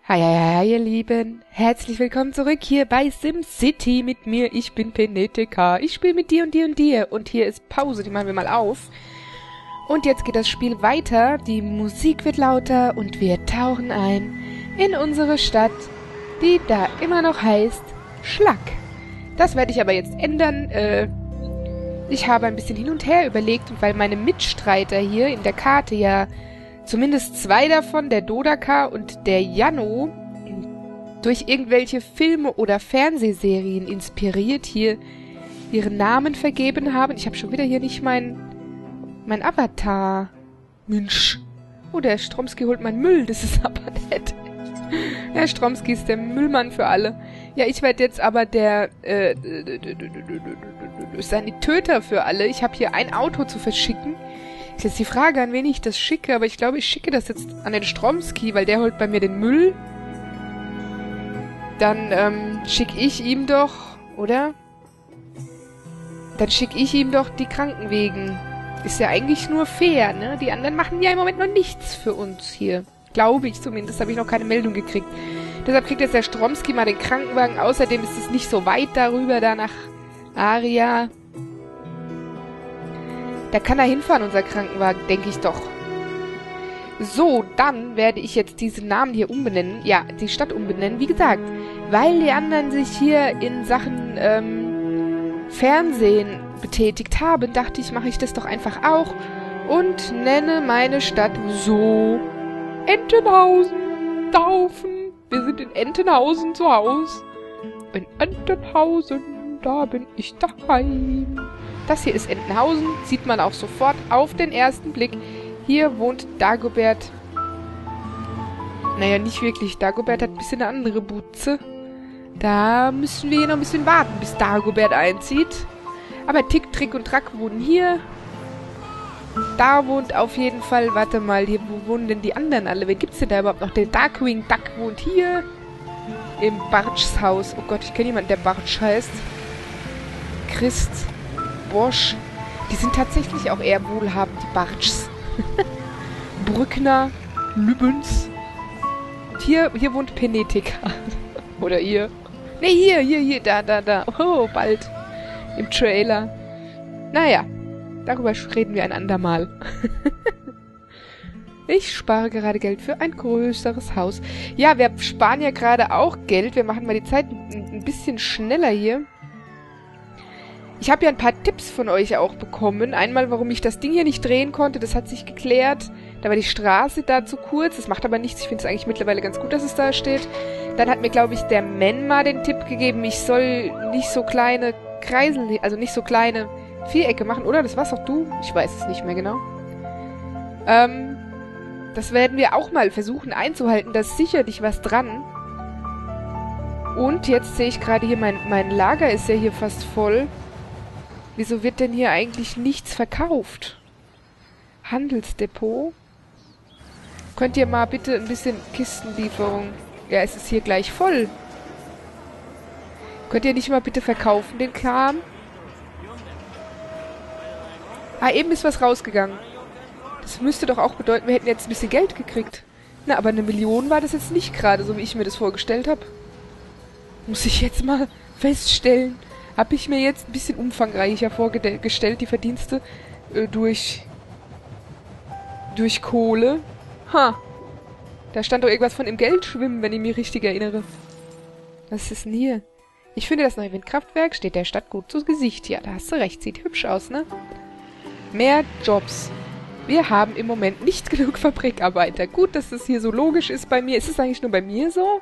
Hi, hi, hi, ihr Lieben. Herzlich willkommen zurück hier bei SimCity mit mir. Ich bin Penetica. Ich spiele mit dir und dir und dir. Und hier ist Pause, die machen wir mal auf. Und jetzt geht das Spiel weiter. Die Musik wird lauter und wir tauchen ein in unsere Stadt, die da immer noch heißt Schlack. Das werde ich aber jetzt ändern. Ich habe ein bisschen hin und her überlegt, und weil meine Mitstreiter hier in der Karte ja zumindest zwei davon, der Dodaka und der Janno, durch irgendwelche Filme oder Fernsehserien inspiriert hier ihren Namen vergeben haben. Ich habe schon wieder hier nicht mein Avatar. Mensch. Oh, der Stromski holt mein Müll. Das ist aber nett. Herr Stromski ist der Müllmann für alle. Ja, ich werde jetzt aber der Sanitäter für alle. Ich habe hier ein Auto zu verschicken. Ist jetzt die Frage, an wen ich das schicke, aber ich glaube, ich schicke das jetzt an den Stromski, weil der holt bei mir den Müll. Dann schicke ich ihm doch, oder? Dann schicke ich ihm doch die Krankenwegen. Ist ja eigentlich nur fair, ne? Die anderen machen ja im Moment noch nichts für uns hier. Glaube ich zumindest, habe ich noch keine Meldung gekriegt. Deshalb kriegt jetzt der Stromski mal den Krankenwagen. Außerdem ist es nicht so weit darüber, da nach Aria. Da kann er hinfahren, unser Krankenwagen, denke ich doch. So, dann werde ich jetzt diesen Namen hier umbenennen. Ja, die Stadt umbenennen. Wie gesagt, weil die anderen sich hier in Sachen Fernsehen betätigt haben, dachte ich, mache ich das doch einfach auch und nenne meine Stadt so Entenhausen. Daufen. Wir sind in Entenhausen zu Hause. In Entenhausen, da bin ich daheim. Das hier ist Entenhausen, sieht man auch sofort auf den ersten Blick. Hier wohnt Dagobert. Naja, nicht wirklich. Dagobert hat ein bisschen eine andere Butze. Da müssen wir hier noch ein bisschen warten, bis Dagobert einzieht. Aber Tick, Trick und Track wohnen hier. Da wohnt auf jeden Fall, warte mal, hier, wo wohnen denn die anderen alle? Wer gibt's denn da überhaupt noch? Der Darkwing Duck wohnt hier. Im Bartschs Haus. Oh Gott, ich kenne jemanden, der Bartsch heißt. Christ. Bosch. Die sind tatsächlich auch eher wohlhabend, die Bartschs. Brückner. Lübbens. Und hier wohnt Penetica. Oder ihr. Ne, hier, da. Oh, bald. Im Trailer. Naja, darüber reden wir ein andermal. Ich spare gerade Geld für ein größeres Haus. Ja, wir sparen ja gerade auch Geld. Wir machen mal die Zeit ein bisschen schneller hier. Ich habe ja ein paar Tipps von euch auch bekommen. Einmal, warum ich das Ding hier nicht drehen konnte. Das hat sich geklärt. Da war die Straße da zu kurz. Das macht aber nichts. Ich finde es eigentlich mittlerweile ganz gut, dass es da steht. Dann hat mir, glaube ich, der Men mal den Tipp gegeben, ich soll nicht so kleine Kreisel, also nicht so kleine Vierecke machen. Oder? Das war's doch du? Ich weiß es nicht mehr genau. Das werden wir auch mal versuchen einzuhalten. Da ist sicherlich was dran. Und jetzt sehe ich gerade hier, mein Lager ist ja hier fast voll. Wieso wird denn hier eigentlich nichts verkauft? Handelsdepot? Könnt ihr mal bitte ein bisschen Kistenlieferung... Ja, es ist hier gleich voll. Könnt ihr nicht mal bitte verkaufen, den Kram? Ah, eben ist was rausgegangen. Das müsste doch auch bedeuten, wir hätten jetzt ein bisschen Geld gekriegt. Na, aber 1 Million war das jetzt nicht gerade, so wie ich mir das vorgestellt habe. Muss ich jetzt mal feststellen. Habe ich mir jetzt ein bisschen umfangreicher vorgestellt, die Verdienste durch Kohle. Ha. Da stand doch irgendwas von im Geld schwimmen, wenn ich mich richtig erinnere. Was ist denn hier? Ich finde, das neue Windkraftwerk steht der Stadt gut zu Gesicht. Ja, da hast du recht. Sieht hübsch aus, ne? Mehr Jobs. Wir haben im Moment nicht genug Fabrikarbeiter. Gut, dass das hier so logisch ist bei mir. Ist es eigentlich nur bei mir so?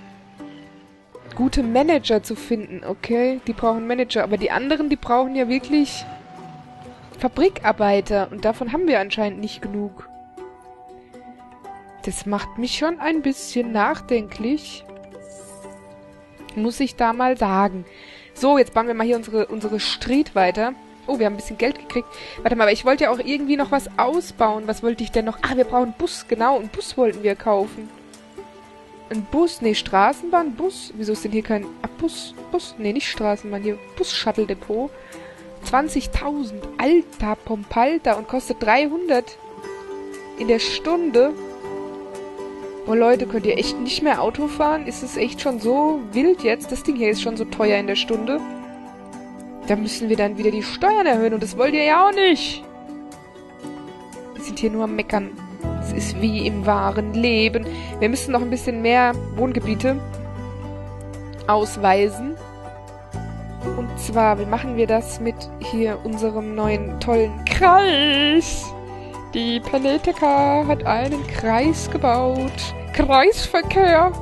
Gute Manager zu finden. Okay, die brauchen Manager. Aber die anderen, die brauchen ja wirklich Fabrikarbeiter. Und davon haben wir anscheinend nicht genug. Das macht mich schon ein bisschen nachdenklich. Muss ich da mal sagen. So, jetzt bauen wir mal hier unsere Street weiter. Oh, wir haben ein bisschen Geld gekriegt. Warte mal, aber ich wollte ja auch irgendwie noch was ausbauen. Was wollte ich denn noch? Ah, wir brauchen einen Bus. Genau, einen Bus wollten wir kaufen. Ein Bus? Nee, Straßenbahn? Bus? Wieso ist denn hier kein... Ah, Bus? Nee, nicht Straßenbahn. Hier, Bus-Shuttle-Depot. 20.000. Alter Pompalter. Und kostet 300 in der Stunde. Boah, Leute, könnt ihr echt nicht mehr Auto fahren? Ist es echt schon so wild jetzt? Das Ding hier ist schon so teuer in der Stunde. Da müssen wir dann wieder die Steuern erhöhen und das wollt ihr ja auch nicht. Wir sind hier nur am Meckern. Es ist wie im wahren Leben. Wir müssen noch ein bisschen mehr Wohngebiete ausweisen. Und zwar, wie machen wir das mit hier unserem neuen tollen Kreis? Die Peneteka hat einen Kreis gebaut. Kreisverkehr.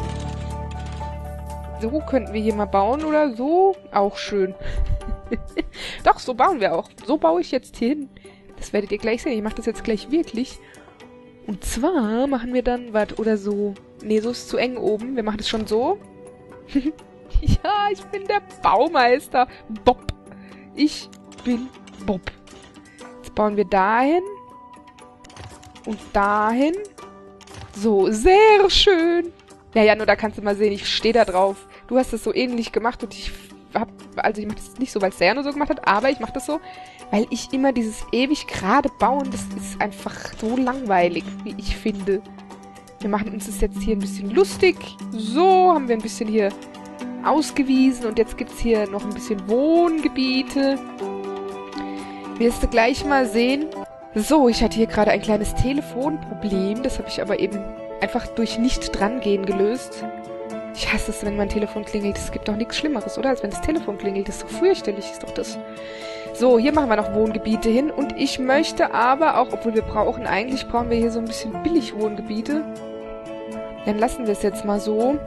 So könnten wir hier mal bauen oder so. Auch schön. Doch, so bauen wir auch. So baue ich jetzt hier hin. Das werdet ihr gleich sehen. Ich mache das jetzt gleich wirklich. Und zwar machen wir dann, oder so. Nee, so ist zu eng oben. Wir machen das schon so. Ja, ich bin der Baumeister. Bob. Ich bin Bob. Jetzt bauen wir dahin. Und dahin. So, sehr schön. Naja, nur da kannst du mal sehen, ich stehe da drauf. Du hast das so ähnlich gemacht und ich mache das nicht so, weil es der nur so gemacht hat, aber ich mache das so, weil ich immer dieses ewig gerade bauen, das ist einfach so langweilig, wie ich finde. Wir machen uns das jetzt hier ein bisschen lustig. So, haben wir ein bisschen hier ausgewiesen und jetzt gibt es hier noch ein bisschen Wohngebiete. Wirst du gleich mal sehen. So, ich hatte hier gerade ein kleines Telefonproblem. Das habe ich aber eben einfach durch Nicht-Drangehen gelöst. Ich hasse es, wenn mein Telefon klingelt. Es gibt doch nichts Schlimmeres, oder? Als wenn das Telefon klingelt. Das ist so fürchterlich, ist doch das. So, hier machen wir noch Wohngebiete hin. Und ich möchte aber auch, obwohl eigentlich brauchen wir hier so ein bisschen billig Wohngebiete. Dann lassen wir es jetzt mal so.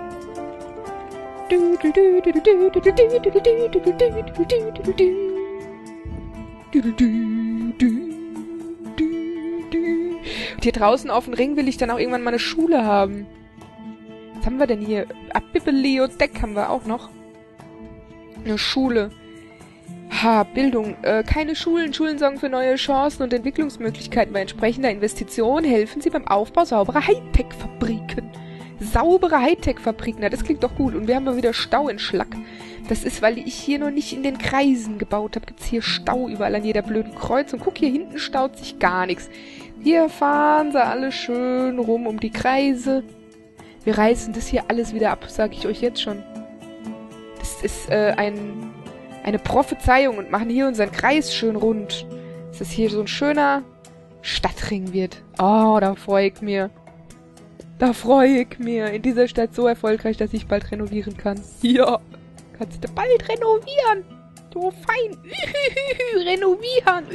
Und hier draußen auf dem Ring will ich dann auch irgendwann mal eine Schule haben. Was haben wir denn hier? Bibliothek haben wir auch noch. Eine Schule. Bildung. Keine Schulen. Schulen sorgen für neue Chancen und Entwicklungsmöglichkeiten. Bei entsprechender Investition helfen sie beim Aufbau sauberer Hightech-Fabriken. Saubere Hightech-Fabriken. Na, das klingt doch gut. Und wir haben mal wieder Stau in Schlack. Das ist, weil ich hier noch nicht in den Kreisen gebaut habe. Gibt's hier Stau überall an jeder blöden Kreuz. Und guck, hier hinten staut sich gar nichts. Hier fahren sie alle schön rum um die Kreise. Wir reißen das hier alles wieder ab, sage ich euch jetzt schon. Das ist eine Prophezeiung und machen hier unseren Kreis schön rund. Dass das hier so ein schöner Stadtring wird. Oh, da freue ich mir. Da freue ich mir. In dieser Stadt so erfolgreich, dass ich bald renovieren kann. Ja, kannst du bald renovieren. So fein. Renovieren.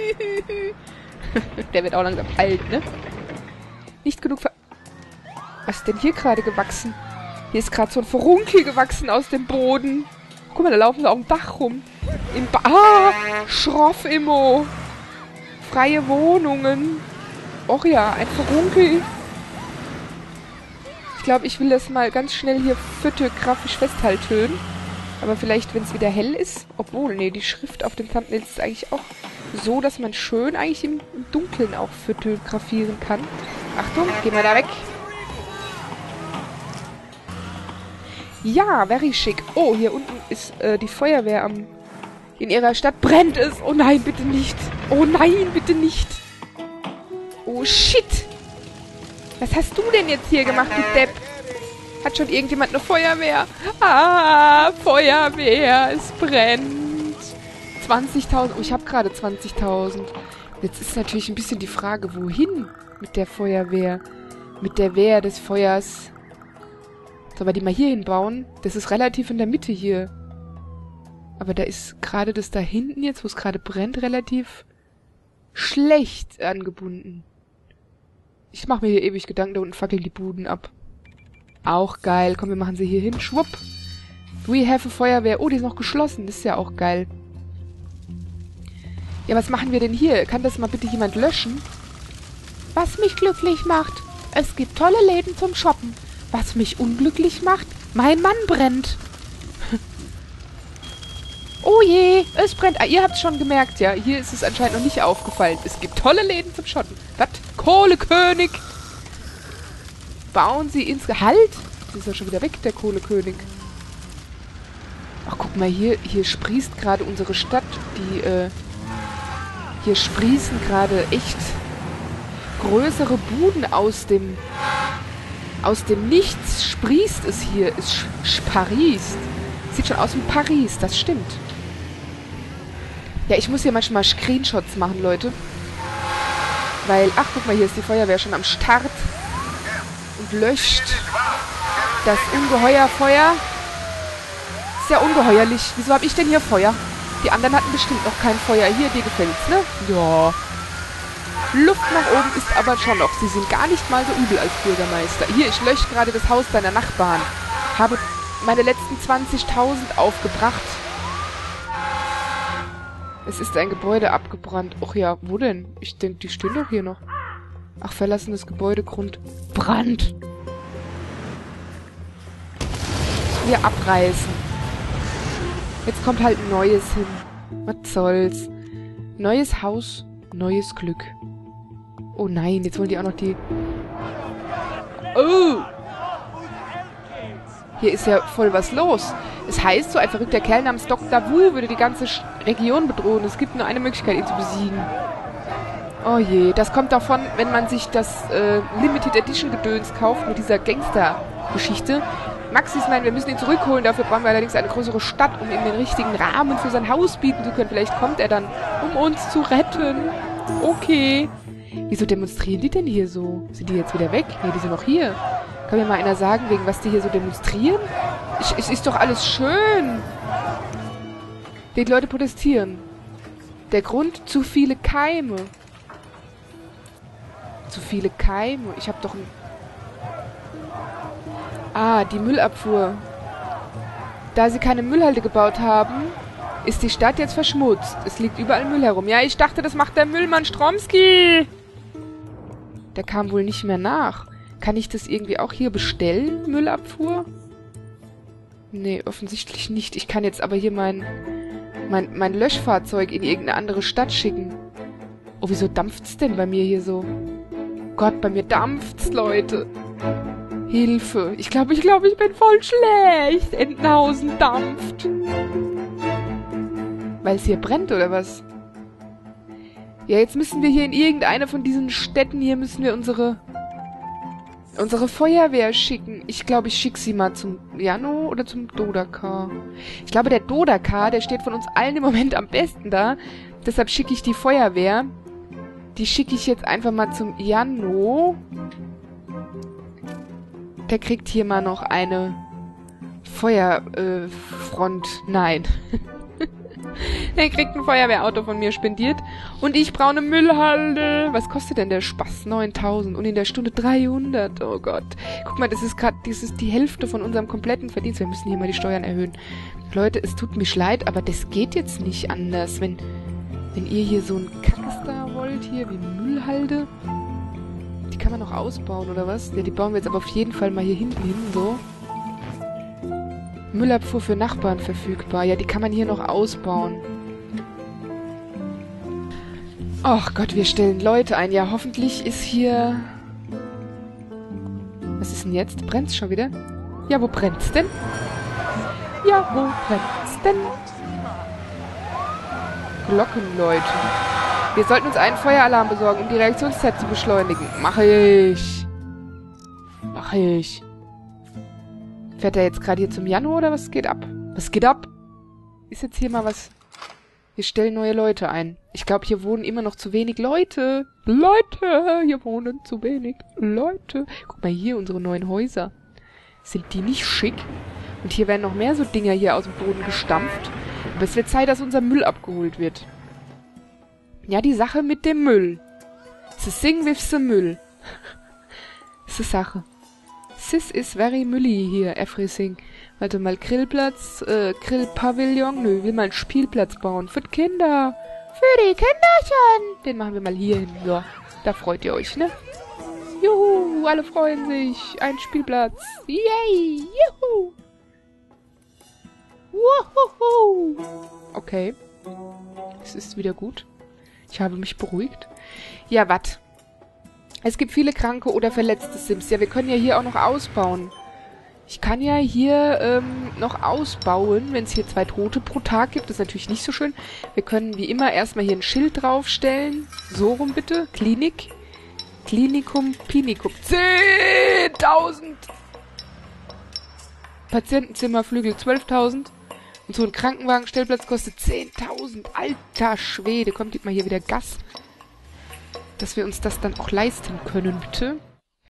Der wird auch langsam alt, ne? Nicht genug Was ist denn hier gerade gewachsen? Hier ist gerade so ein Furunkel gewachsen aus dem Boden. Guck mal, da laufen sie auf dem Dach rum. Schroff-Immo. Freie Wohnungen. Och ja, ein Furunkel. Ich glaube, ich will das mal ganz schnell hier fotografisch festhalten. Aber vielleicht, wenn es wieder hell ist. Obwohl, nee, die Schrift auf dem Thumbnail ist eigentlich auch so, dass man schön eigentlich im Dunkeln auch fotografieren kann. Achtung, gehen wir da weg. Ja, very schick. Oh, hier unten ist die Feuerwehr in ihrer Stadt. Brennt es! Oh nein, bitte nicht! Oh nein, bitte nicht! Oh shit! Was hast du denn jetzt hier gemacht, du Depp? Hat schon irgendjemand eine Feuerwehr? Ah, Feuerwehr, es brennt. 20.000. Oh, ich habe gerade 20.000. Jetzt ist natürlich ein bisschen die Frage, wohin mit der Feuerwehr? Mit der Wehr des Feuers. Sollen wir die mal hier hinbauen? Das ist relativ in der Mitte hier. Aber da ist gerade das da hinten jetzt, wo es gerade brennt, relativ schlecht angebunden. Ich mache mir hier ewig Gedanken, da unten fackeln die Buden ab. Auch geil. Komm, wir machen sie hier hin. Schwupp. We have a Feuerwehr. Oh, die ist noch geschlossen. Das ist ja auch geil. Ja, was machen wir denn hier? Kann das mal bitte jemand löschen? Was mich glücklich macht. Es gibt tolle Läden zum Shoppen. Was mich unglücklich macht? Mein Mann brennt. Oh je, es brennt. Ah, ihr habt es schon gemerkt, ja. Hier ist es anscheinend noch nicht aufgefallen. Es gibt tolle Läden zum Shoppen. Was? Kohlekönig. Bauen Sie ins Gehalt? Das ist ja schon wieder weg, der Kohlekönig. Ach, guck mal, hier sprießt gerade unsere Stadt. Hier sprießen gerade echt größere Buden aus dem Aus dem Nichts sprießt es hier. Es sprießt. Sieht schon aus wie Paris, das stimmt. Ja, ich muss hier manchmal Screenshots machen, Leute. Weil, ach, guck mal, hier ist die Feuerwehr schon am Start. Und löscht das Ungeheuerfeuer. Ist ja ungeheuerlich. Wieso habe ich denn hier Feuer? Die anderen hatten bestimmt noch kein Feuer. Hier, dir gefällt's, ne? Ja. Luft nach oben ist aber schon noch. Sie sind gar nicht mal so übel als Bürgermeister. Hier, ich lösche gerade das Haus deiner Nachbarn. Habe meine letzten 20.000 aufgebracht. Es ist ein Gebäude abgebrannt. Och ja, wo denn? Ich denke, die stehen doch hier noch. Ach, verlassenes Gebäudegrund. Brand! Wir abreißen. Jetzt kommt halt ein neues hin. Was soll's? Neues Haus, neues Glück. Oh nein, jetzt wollen die auch noch die... Oh! Hier ist ja voll was los. Es heißt, so ein verrückter Kerl namens Dr. Wu würde die ganze Region bedrohen. Es gibt nur eine Möglichkeit, ihn zu besiegen. Oh je, das kommt davon, wenn man sich das Limited Edition Gedöns kauft mit dieser Gangster-Geschichte. Maxis meint, wir müssen ihn zurückholen. Dafür brauchen wir allerdings eine größere Stadt, um ihm den richtigen Rahmen für sein Haus bieten zu können. Vielleicht kommt er dann, um uns zu retten. Okay. Wieso demonstrieren die denn hier so? Sind die jetzt wieder weg? Nee, die sind noch hier. Kann mir mal einer sagen, wegen was die hier so demonstrieren? Es ist doch alles schön. Die Leute protestieren. Der Grund, zu viele Keime. Zu viele Keime. Ich hab doch ein... Ah, die Müllabfuhr. Da sie keine Müllhalde gebaut haben, ist die Stadt jetzt verschmutzt. Es liegt überall Müll herum. Ja, ich dachte, das macht der Müllmann Stromski. Der kam wohl nicht mehr nach. Kann ich das irgendwie auch hier bestellen, Müllabfuhr? Nee, offensichtlich nicht. Ich kann jetzt aber hier mein Löschfahrzeug in irgendeine andere Stadt schicken. Oh, wieso dampft's denn bei mir hier so? Gott, bei mir dampft's, Leute. Hilfe. Ich glaube, ich bin voll schlecht. Entenhausen dampft. Weil es hier brennt, oder was? Ja, jetzt müssen wir hier in irgendeine von diesen Städten hier müssen wir unsere Feuerwehr schicken. Ich glaube, ich schicke sie mal zum Jano oder zum Dodaka. Ich glaube, der Dodaka, der steht von uns allen im Moment am besten da. Deshalb schicke ich die Feuerwehr. Die schicke ich jetzt einfach mal zum Jano. Der kriegt hier mal noch eine Feuerfront. Nein. Der kriegt ein Feuerwehrauto von mir spendiert. Und ich brauche eine Müllhalde. Was kostet denn der Spaß? 9.000. Und in der Stunde 300. Oh Gott. Guck mal, das ist die Hälfte von unserem kompletten Verdienst. Wir müssen hier mal die Steuern erhöhen. Leute, es tut mir leid, aber das geht jetzt nicht anders. Wenn ihr hier so einen Kackstar wollt, hier wie Müllhalde. Die kann man noch ausbauen, oder was? Ja, die bauen wir jetzt aber auf jeden Fall mal hier hinten hin, so. Müllabfuhr für Nachbarn verfügbar. Ja, die kann man hier noch ausbauen. Ach Gott, wir stellen Leute ein. Ja, hoffentlich ist hier... Was ist denn jetzt? Brennt's schon wieder? Ja, wo brennt's denn? Ja, wo brennt's denn? Glocken, Leute. Wir sollten uns einen Feueralarm besorgen, um die Reaktionszeit zu beschleunigen. Mach ich. Fährt er jetzt gerade hier zum Januar oder was geht ab? Was geht ab? Ist jetzt hier mal was... Wir stellen neue Leute ein. Ich glaube, hier wohnen immer noch zu wenig Leute. Hier wohnen zu wenig Leute. Guck mal hier, unsere neuen Häuser. Sind die nicht schick? Und hier werden noch mehr so Dinger hier aus dem Boden gestampft. Aber es wird Zeit, dass unser Müll abgeholt wird. Ja, die Sache mit dem Müll. The thing with the Müll. Das ist die Sache. This is very mülly hier, everything. Warte mal, Grillplatz, Grillpavillon. Nö, will mal einen Spielplatz bauen. Für die Kinder. Für die Kinderchen. Den machen wir mal hier hin. So, da freut ihr euch, ne? Juhu, alle freuen sich. Ein Spielplatz. Yay, juhu. Wuhuhu. Okay. Es ist wieder gut. Ich habe mich beruhigt. Ja, wat? Es gibt viele kranke oder verletzte Sims. Ja, wir können ja hier auch noch ausbauen. Ich kann ja hier noch ausbauen, wenn es hier 2 Tote pro Tag gibt. Das ist natürlich nicht so schön. Wir können wie immer erstmal hier ein Schild draufstellen. So rum bitte. Klinik. Klinikum, Pinikum. 10.000! Patientenzimmer, Flügel 12.000. Und so ein Krankenwagenstellplatz kostet 10.000. Alter Schwede, kommt mal hier wieder Gas. Dass wir uns das dann auch leisten können, bitte.